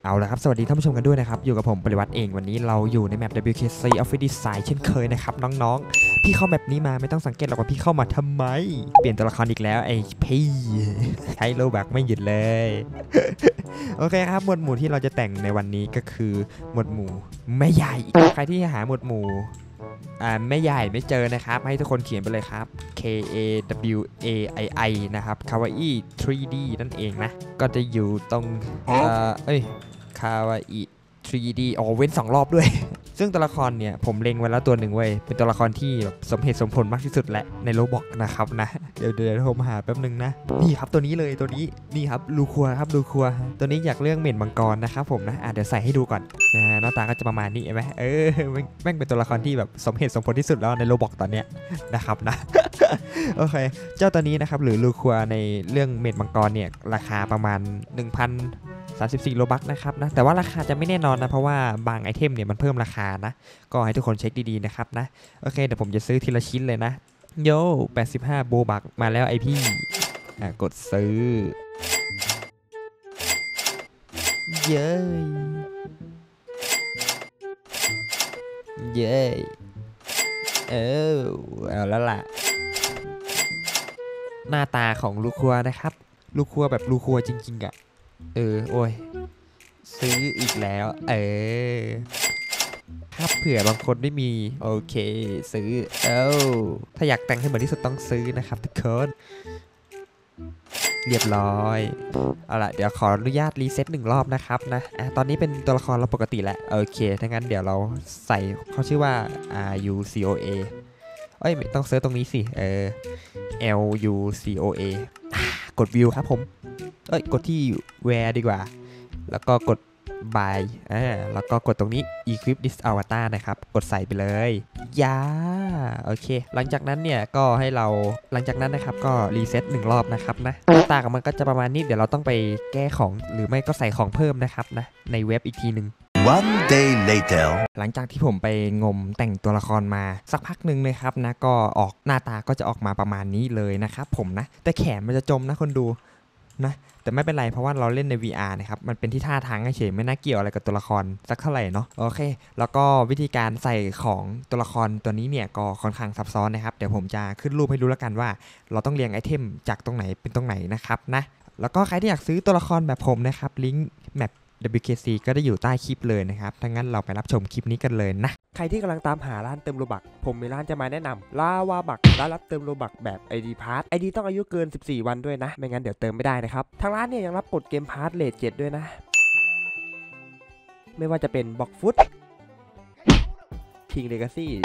เอาละครับสวัสดีท่านผู้ชมกันด้วยนะครับอยู่กับผมปริวัติเองวันนี้เราอยู่ในแมป WKC Office Design เช่นเคยนะครับน้องๆพี่เข้าแมปนี้มาไม่ต้องสังเกตหรอกว่าพี่เข้ามาทำไมเปลี่ยนตัวละครอีกแล้วไอ้พี่ใช้โลบักไม่หยุดเลยโอเคครับหมวดหมู่ที่เราจะแต่งในวันนี้ก็คือหมวดหมู่แม่ใหญ่ใครที่หาหมวดหมู่แม่ใหญ่ไม่เจอนะครับให้ทุกคนเขียนไปเลยครับ KAWAII นะครับ Kawaii 3D นั่นเองนะก็จะอยู่ตรงคาวาอิ 3D อ๋อเว้น2 รอบด้วย ซึ่งตัวละครเนี่ยผมเล็งไว้แล้วตัวหนึ่งเว้ยเป็นตัวละครที่แบบสมเหตุสมผลมากที่สุดแหละในโรบอกนะครับนะเดี๋ยวโทรมาหาแป๊บนึงนะนี่ครับตัวนี้เลยตัวนี้นี่ครับลูคัวครับลูคัวตัวนี้อยากเลือกเม่นมังกรนะครับผมนะเดี๋ยวใส่ให้ดูก่อนหน้าตาก็จะประมาณนี้เห็นไหมแม่งเป็นตัวละครที่แบบสมเหตุสมผลที่สุดแล้วในโรบอกตอนเนี้ยนะครับนะ โอเคเจ้าตัวนี้นะครับหรือลูคัวในเรื่องเม่นมังกรเนี่ยราคาประมาณ 1,034 โลบัคนะครับนะแต่ว่าราคาจะไม่แน่นอนนะเพราะว่าบางไอเทมเนี่ยมันเพิ่มราคานะก็ให้ทุกคนเช็คดีๆนะครับนะโอเคเดี๋ยวผมจะซื้อทีละชิ้นเลยนะโย่85 โบบัคมาแล้วไอพี่กดซื้อเย้เย้เอาแล้วล่ะหน้าตาของลูคัวนะครับลูคัวแบบลูคัวจริงๆอะโอ้ยซื้ออีกแล้วถ้าเผื่อบางคนไม่มีโอเคซื้อถ้าอยากแต่งให้เหมือนที่สุดต้องซื้อนะครับทุกคนเรียบร้อยเอาล่ะเดี๋ยวขออนุญาตรีเซ็ต1 รอบนะครับนะตอนนี้เป็นตัวละครเราปกติแหละโอเคถ้างั้นเดี๋ยวเราใส่เขาชื่อว่าUCOA ไม่ต้องเซิร์ชตรงนี้สิLUCOA กดวิวครับผมกดที่ where ดีกว่าแล้วก็กด buy แล้วก็กดตรงนี้ equip this avatar นะครับกดใส่ไปเลยโอเคหลังจากนั้นเนี่ยก็ให้เราหลังจากนั้นนะครับก็รีเซ็ต1 รอบนะครับนะตาของมันก็จะประมาณนี้เดี๋ยวเราต้องไปแก้ของหรือไม่ก็ใส่ของเพิ่มนะครับนะในเว็บอีกทีหนึ่ง One day later หลังจากที่ผมไปงมแต่งตัวละครมาสักพักหนึ่งนะครับนะก็ออกหน้าตาก็จะออกมาประมาณนี้เลยนะครับผมนะแต่แขนมันจะจมนะคนดูนะแต่ไม่เป็นไรเพราะว่าเราเล่นใน VR นะครับมันเป็นที่ท่าทางเฉยไม่น่าเกี่ยวอะไรกับตัวละครสักเท่าไหร่เนาะโอเคแล้วก็วิธีการใส่ของตัวละครตัวนี้เนี่ยก็ค่อนข้างซับซ้อนนะครับเดี๋ยวผมจะขึ้นรูปให้ดูแล้วกันว่าเราต้องเรียงไอเทมจากตรงไหนเป็นตรงไหนนะครับนะแล้วก็ใครที่อยากซื้อตัวละครแบบผมนะครับลิงก์แมปWKC ก็ได้อยู่ใต้คลิปเลยนะครับถ้างั้นเราไปรับชมคลิปนี้กันเลยนะใครที่กำลังตามหาร้านเติมโลบักผมมีร้านจะมาแนะนำลาวาบักร้านรับเติมโลบักแบบ ID Pass ID ต้องอายุเกิน14 วันด้วยนะไม่งั้นเดี๋ยวเติมไม่ได้นะครับทางร้านเนี่ยยังรับกดเกมพาร์ทเลท7ด้วยนะไม่ว่าจะเป็นบ็อกฟุตคิงเลกาซี่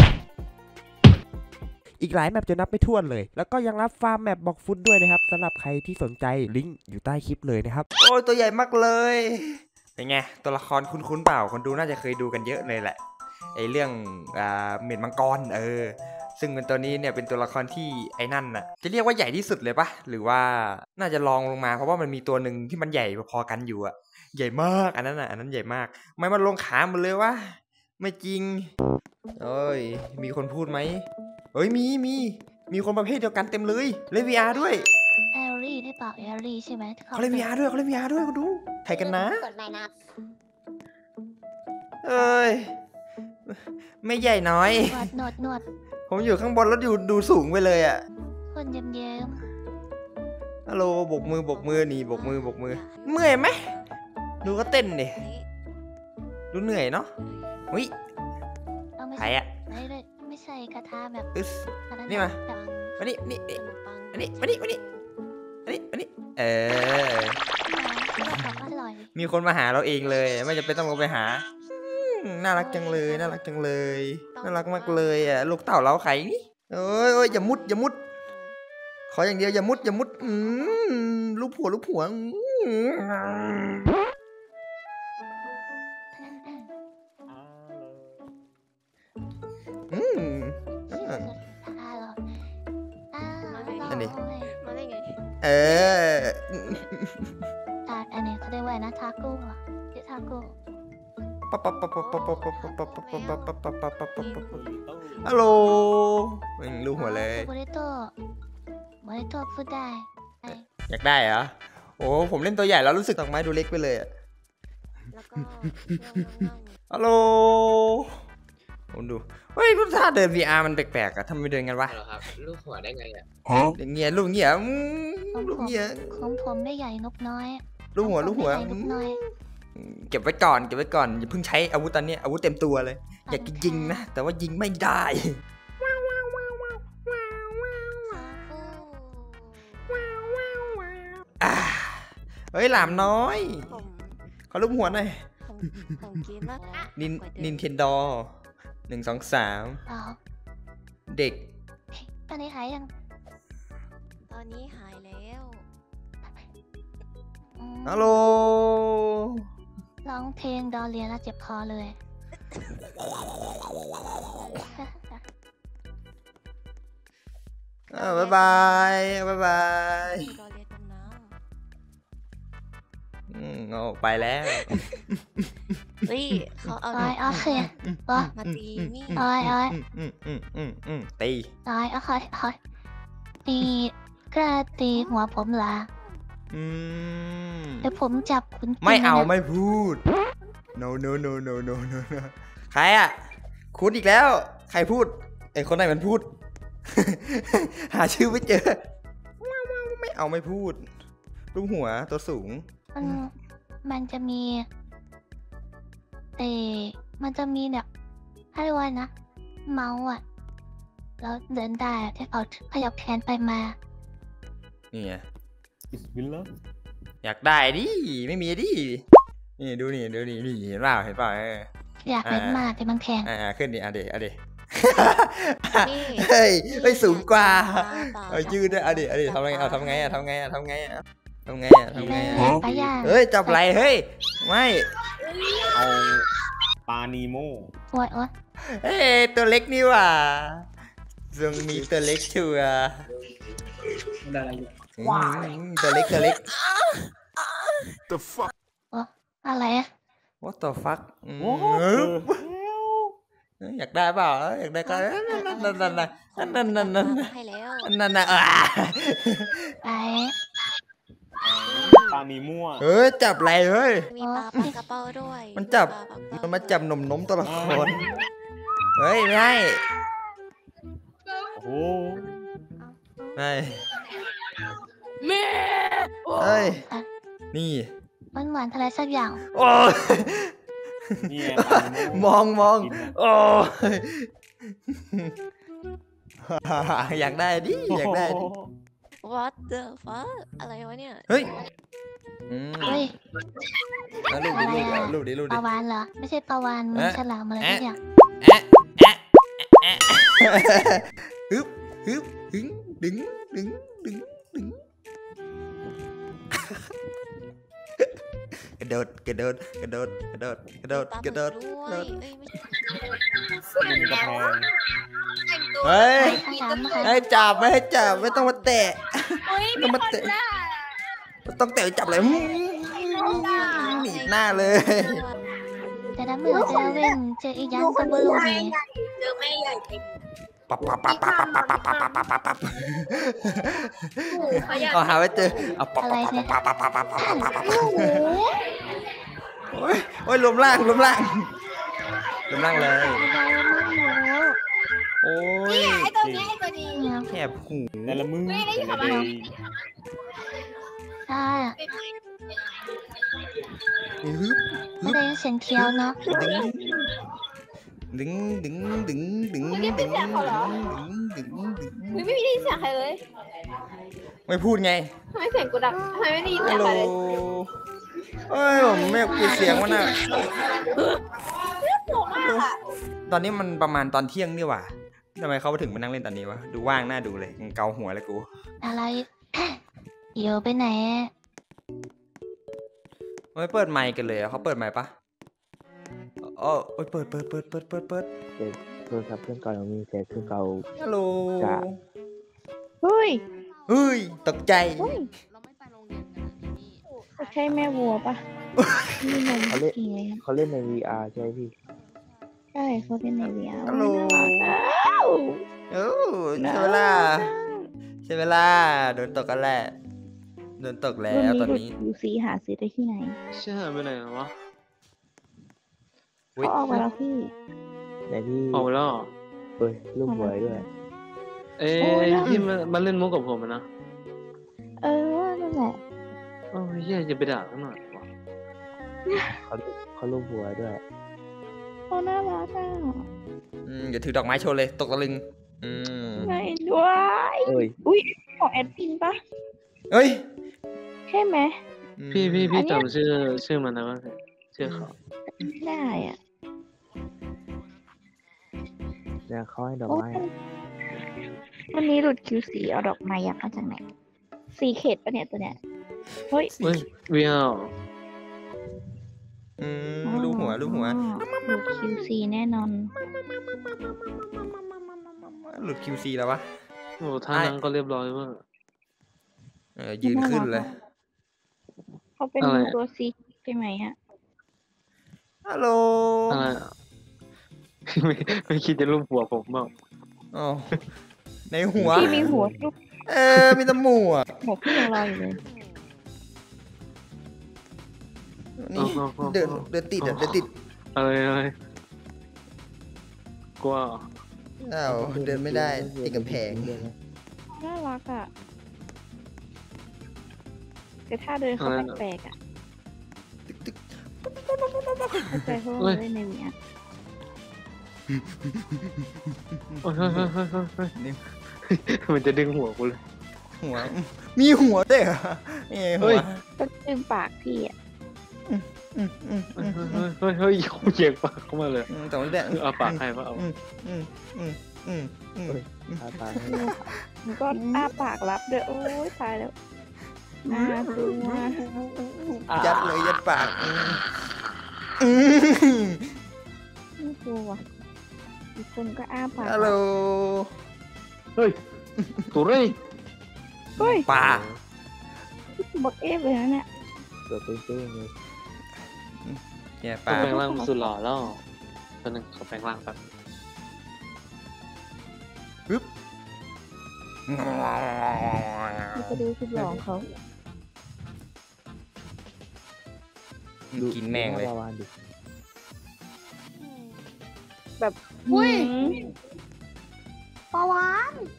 อีกหลายแมปจะนับไม่ถ้วนเลยแล้วก็ยังรับฟาร์มแมปบ็อกฟุตด้วยนะครับสำหรับใครที่สนใจลิงก์อยู่ใต้คลิปเลยนะครับโอ้ยตัวใหญ่มากเลยเป็นไงตัวละครคุ้นๆเปล่าคนดูน่าจะเคยดูกันเยอะเลยแหละไอเรื่องเม่นมังกรซึ่งเป็นตัวนี้เนี่ยเป็นตัวละครที่ไอ้นั่นน่ะจะเรียกว่าใหญ่ที่สุดเลยปะหรือว่าน่าจะลองลงมาเพราะว่ามันมีตัวหนึ่งที่มันใหญ่พอๆกันอยู่อะใหญ่มากอันนั้นใหญ่มากไม่มันลงขาหมดเลยวะไม่จริงมีคนพูดไหมมีคนประเภทเดียวกันเต็มเลยเล่น VR ด้วยแอลลี่ได้เปล่าแอลลี่ใช่ไหมเขาเล่น VR ด้วยคุณดูใครกันนะไม่ใหญ่น้อยนวดผมอยู่ข้างบนแล้วดูสูงไปเลยอ่ะคนเยิ้มฮัลโหลบกมือนี่บกมือเมื่อยไหมดูก็เต้นดิดูเหนื่อยเนาะใครอ่ะไม่ใช่กระทะแบบนี่มานี่มีคนมาหาเราเองเลยไม่จำเป็นต้องลงไปหาน่ารักจังเลยน่ารักมากเลยอ่ะลูกเต่าเราไข่นี่อย่ามุดขออย่างเดียวอย่ามุดลูกผัวอันนี้มาได้ไงอันนี้เขาเรียกว่านะทาโก้ชื่อทาโก้ฮัลโหลลูกหัวเลยโมเดโต้พูดได้อยากได้เหรอโอ้ผมเล่นตัวใหญ่แล้วรู้สึกดอกไม้ดูเล็กไปเลยก็ง่ำฮัลโหลผมดูเฮ้ยกูท่าเดิน VR มันแปลกๆอะทำไมเดินกันวะเหรอครับลูกหัวได้ไงอ่ะอย่างเงี้ยลูกเงี้ยลูกเงี้ยของผมได้ใหญ่นกน้อยลูกหัวของผมได้ใหญ่นกน้อยเก็บไว้ก่อนอย่าเพิ่งใช้อาวุธตอนนี้อาวุธเต็มตัวเลย อยากจะยิงนะแต่ว่ายิงไม่ได้ อ่าเฮ้ยหลามน้อยผมขอรูปหัวหน่อยผมกินมากนินเทนดอ1 2 3 เปล่าเด็กตอนนี้หายยังตอนนี้หายแล้วอืมฮัลโหลร้องเพลงดอเรียนแล้วเจ็บคอเลยบ๊ายบายบ๊ายบายรอเรียนจมน้เอาไปแล้วำเฮ้ยเขาเอาโอ้ยโอเคโอ้ยมาตีนี่โอ้ยโอ้ยตีโอ้ยโอเคโอ้ยตีกระตีหัวผมเหรออืมเดี๋ยวผมจับคุณกินไม่เอานะไม่พูด no no no no no no no ใครอ่ะ คุณอีกแล้ว ใครพูดไอ้คนไหนมันพูด หาชื่อไม่เจอ ไม่เอาไม่พูดรูปหัวตัวสูงมันจะมีมันจะมีแบบให้ว่านะ เมาส์อ่ะ แล้วเดินได้อะที่เอาขยับแขนไปมานี่ไงบิสมิลลาห์อยากได้ดิ ไม่มีดิ นี่ดูนี่ดูนี่นี่เห็นเปล่าเห็นเปล่าอยากเล่นมากแต่มันแพงขึ้นดิเดี๋ยวนี่เฮ้ยเฮ้ยสูงกว่าเปล่าเอายืดด้วยเดี๋ยวทำไงทำไงทำไงทำไงทำไงแม่ปลาย่างเฮ้ยจับไรเฮ้ยไม่เอาปลานีโมโอ้ยโอ้ยเฮ้ยตัวเล็กนี่หว่าตรงนี้ตัวเล็กชัวร์ตัวเล็กอะไรอะ what the fuck โอ้โหอยากได้เปล่าอยากได้ก็นั่นให้แล้วไปปลานีมั่วเฮ้ยจับไรเฮ้ยมีปลาปลากระเป๋าด้วยมันจับปลาปลามันมาจับหนุ่มตัวละครเฮ้ยไม่ให้โอ้โหไม่เฮ้ยนี่มันเหมือนอะไรสักอย่างโอ้ยนี่ไงปลานีโมองกินนะโอ้ยอยากได้ดิอยากได้ดิ What the fuck อะไรวะเนี่ยเฮ้ยเฮ้ยรูปดิปลาวานเหรอ ไม่ใช่ปลาวานมันฉลามอะไรสักอย่างฮึบดึงกระโดดด้วยเอ้ยไม่ใช่กินกระแพงเฮ้ยฉลามนะคะให้จับไม่ให้จับไม่ต้องมาแตะต้องมาแตะต้องแตะจับเลยหนีหน้าเลยแต่ถ้าเมื่อเจอเว่นเจออีกอยังก็บลูนี่ปับเอาหาไว้เจอเอาปับโอ้ยรวมร่างเลย โอ้ยเนี่ยแคบหูแต่ละมือแต่ละเดย์ใช่ฮึบไม่ได้ยินเสียงเคี้ยวเนาะดึงไม่ได้ยินเสียงใครเลยไม่พูดไงทำไมเสียงกูดังทำไมไม่ได้ยินเสีฮัยลงโหลใครเลยเอ้ยผมไม่อยากปิดเสียงมันอ่ะ ตอนนี้มันประมาณตอนเที่ยงนี่หว่าทำไมเขาถึงมานั่งเล่นตอนนี้วะ ดูว่างน่าดูเลยเกาหัวเลยกูอะไร เดี๋ยวไปไหนไม่เปิดไมค์กันเลยเขาเปิดไมค์ปะอ๋อเปิดโทรศัพท์เครื่องเก่ายังมีแต่เครื่องเก่าฮัลโหลจ้ะเฮ้ยเฮ้ยตกใจใช่แม่วัวปะนี่นมเขาเล่นกี่เลยอะเขาเล่นใน VR ใช่ไหมพี่ใช่เขาเป็นในเวียฮัลโหลโอ้ใช่เวลาโดนตกกันแหละโดนตกแล้วตอนนี้ดูซีหาซื้อได้ที่ไหนเชื่อไปไหนวะเขาออกไปแล้วพี่ไหนพี่เอาแล้วเหรอเอ้ยลูกหวยด้วยเอ้โอ้ยยที่มันเล่นมุกกับผมอะนะนั่นแหละโอ้ยเหี้ยจะไปด่าเขาหน่อยวะเขาลูกหวยด้วยเขาน่ารักอ่ะอย่าถือดอกไม้โชว์เลยตกตะลึงไม่ด้วยเอ้ยอุ้ยของแอดพินปะเอ้ยใช่ไหมพี่อันเนี้ยจำชื่อมันนะว่าชื่อเขาไม่ได้อ่ะเนี่ยเขาให้ดอกโอ้ไม้ยวันนี้หลุด QC เอาดอกไม้ยักษ์มาจากไหนสีเขตปะเนี่ยตัวเนี้ยเฮ้ยเฮ้ยเวียวลูกหัวหลุด QC แน่นอนหลุด QC แล้ววะโอ้ท่านั่งก็เรียบร้อยเว่ายืนขึ้นเลยเขาเป็นอะไรตัวซีใช่ไหมฮะฮัลโหลอะไรอะ ไม่คิดจะรูปหัวผมบ้างอ๋อในหัวพี่มีหัวลูกมีแตะหมูอ่ะหัวพี่ยังรออยู่เลยนี่เดินติดอ่ะเดินติดอะไรกลัวอ้าวเดินไม่ได้ติดกำแพงน่ารักอ่ะแต่ถ้าเดินเขาแปลกๆอ่ะเข้าใจเพราะว่าเล่นในเวียโอ้ยมันจะดึงหัวกูเลยหัว มีหัวด้วยเหรอหัวก็ลืมปากพี่อ่ะเฮ้ยเหยียบปากเข้ามาเลยแต่ว่าเนี่ยเอาปากให้ปะเอาทาตาให้มันก็อ้าปากรับเด้อโอ้ยตายแล้วน่ากลัวยัดเลยยัดปากน่ากลัวว่ะอีกคนก็อ้าปากฮัลโหลเฮ้ยตัวเร่ยเฮ้ยปลาบอกเอฟเลยนะเนี่ยตัวเป้งๆเลยเนี่ยปเขาลาแปลงร่างเป็นสุดหล่อแล้วตอนนึงเขาแปลงร่างแบบมันจะดูสุดหล่อของเขากินแม่งเลยปลาวานดิแบบอุ้ยหืมปาวาน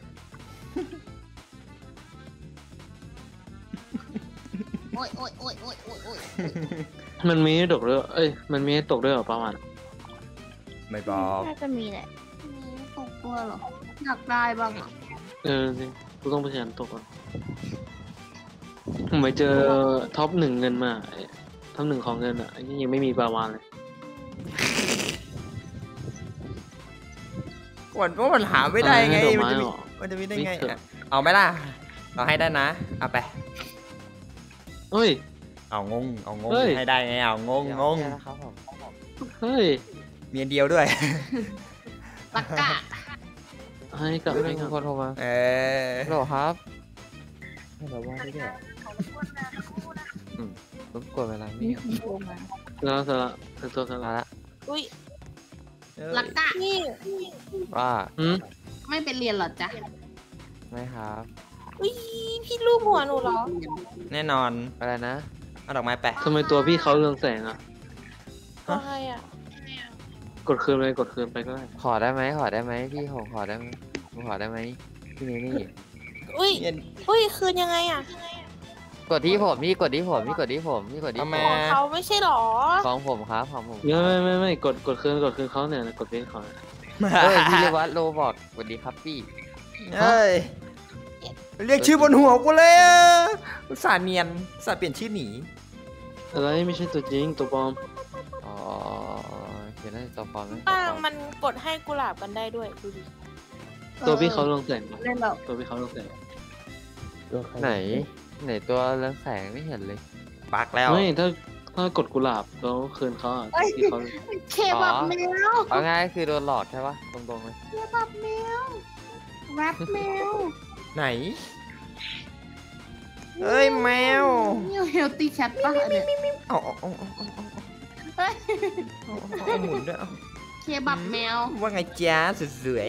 โอ้ยโอ้ยโอ้ยโอ้ยโอ้ยโอ้ยมันมีให้ตกด้วยมันมีให้ตกด้วยเหรอประมาณไม่บอกน่าจะมีแหละมีตกตัวเหรอ อยากได้บ้างอ่ะจริงกูต้องไปเขียนตกก่อนผมไปเจอท็อป 1เงินมาท็อป 1ของเงินอ่ะยังไม่มีปลาวานเลยว่ามันหาไม่ได้ไงให้ดอกมันไม้จะมีเหรอมันจะมีได้ไงไม่เถอะอ่ะเอาไหมล่ะเราให้ได้นะเอาไปเฮ้ยเอางงเฮ้ยให้ได้ไงเอางงนะครับผมเฮ้ยเมียเดียวด้วยตะกะให้กับมีคนโทรมา ฮัลโหลครับ ให้ดอกไม้ด้วยเหรอรบกวนเวลามีพี่คนโทรมาแล้วสละตัวสมาละละอุ้ยลักกะนี่ว่าไม่ไปเรียนเหรอจ๊ะไม่ครับอุ้ยพี่รูปหัวหนูเหรอแน่นอนอะไรนะเอาดอกไม้ไปทำไมตัวพี่เขาเรืองแสงอ่ะตัวใครอ่ะกดคืนไปก็ได้ขอได้ไหมพี่ผมขอได้ไหมผมขอได้ไหมพี่นี่อุ้ย อุ้ยคืนยังไงอ่ะกดที่ผมพี่กดที่ผมพี่กดที่ผมพี่กดที่ทำผไมมของเขาไม่ใช่หรอของผมครับของผมไม่กดคืนเขาเนี่ยกดเพลงเขาเฮ้ยพี่เรวัตโรบอกสวัสดีครับพี่เฮ้ยเรียกชื่อบนหัวกูเลยอุตส่าห์เนียนอุตส่าห์เปลี่ยนชื่อหนีอะไรไม่ใช่ตัวจริงตัวปลอมอ๋อเขียนได้ตัวปลอมไหมป้างมันกดให้กุหลาบกันได้ด้วย ดูดิตัวพี่เขาเรืองแสงเล่นแบบตัวพี่เขาเรืองแสงไหนตัวเรืองแสงไม่เห็นเลยปักแล้วไม่ถ้ากดกุหลาบแล้วคืนเขาพี่เขาเคบับแมวเอาง่ายคือโดนหลอกใช่ปะตรงๆเลยเคบับแมวแรปแมวไหนเอ้ยแมวนี่เฮลตี้แชทป่ะเนี่ยเอาเฮ้ยหมุนด้วยเอาเคบับแมวว่าไงจ้าสวย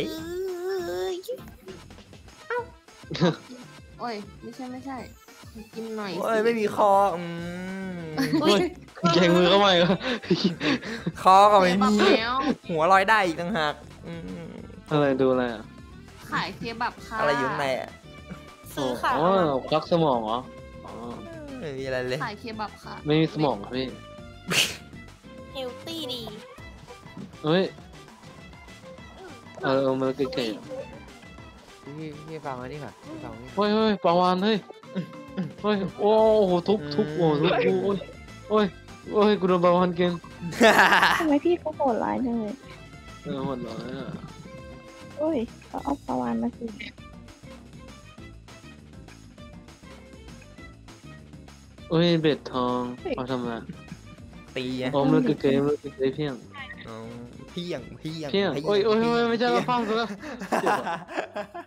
โอ้ย ไม่ใช่ กินหน่อยๆเอ้ยไม่มีคออุ้ยแกงมือเข้ามาอีกคอก็ไม่เคบับมีแล้วหัวลอยได้อีกต่างหากอะไรดูอะไรอ่ะขายเคบับค่ะอะไรอยู่ข้างในอ่ะซื้อค่ะอ๋อควักสมองเหรออ๋อไม่มีอะไรเลยขายเคบับค่ะไม่มีสมองเหรอพี่เฮลตี้ดีเฮ้ยเอามาเก๋ๆอ่ะพี่ฟังอันนี้ก่อนพี่ฟังนี่เฮ้ยเฮ้ยปลาวานเฮ้ยเฮ้ยโอ้โหทุบโอ้ทุบกูโอ้ยโอ้ยกูโดนปลาวานกินทำไมพี่เขาโหดร้ายจังเลยหมดเลยอ่ะโอ้ยเขาเอาปลาวานมาสิโอ้ยเบ็ดทองเอาทำไมตีอ่ะโอ้มันเก๋ๆมันเก๋ๆเพียงเพียงเพียงโอ้ยโอ้ยไม่ใช่ว่าฟังซะแล้วเจ็บอ่ะ